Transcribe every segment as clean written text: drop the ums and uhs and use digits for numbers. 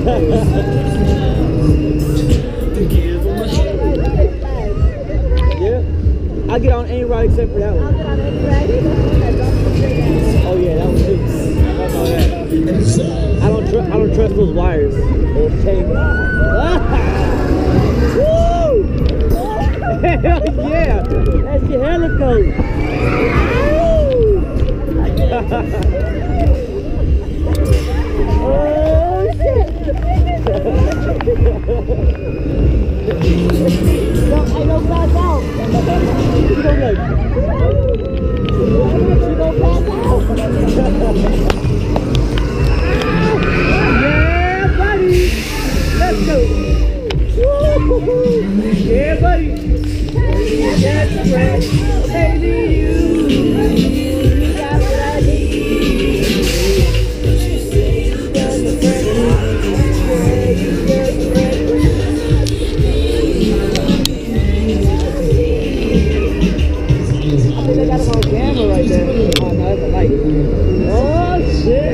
Yeah. I get on any ride except for that one. I'll get on any ride. Oh yeah, that one too. I don't trust those wires. Those chains. Woo! Hell yeah! That's your helicopter. Oh shit! No, I don't pass out. She don't like. She don't pass out. Yeah, buddy. Let's go. Yeah, buddy. That's right. Baby, you got what I need. You're the friend. I got him on camera right there. Oh, no, that's a light. Oh, shit.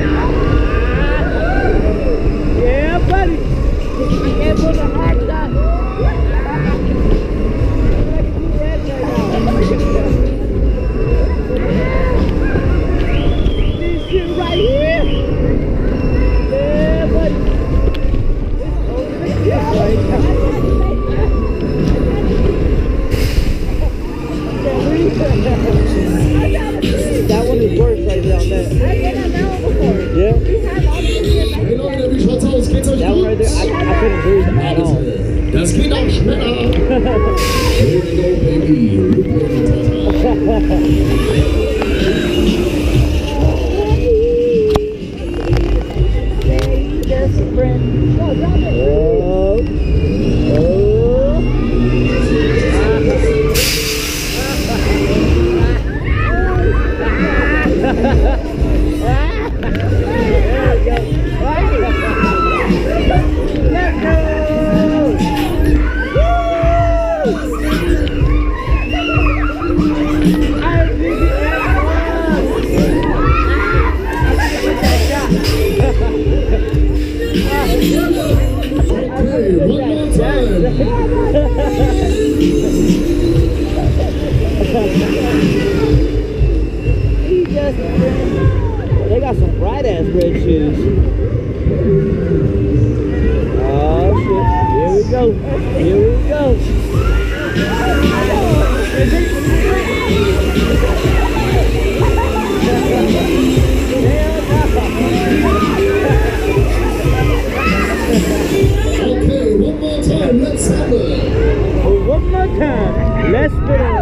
Yeah, buddy. I can't put a hard shot. This shit right here. Yeah, buddy. That one is worse right there on that. I've been on that one before. Yeah? We had all these years. That one right there, I couldn't breathe at all. Das geht auch schneller. Here we go, baby. Just a friend. Go, drop it. They got some bright ass red shoes. Oh shit. Here we go. Here we go. Okay, one more time, let's have it. One more time. Let's spin it.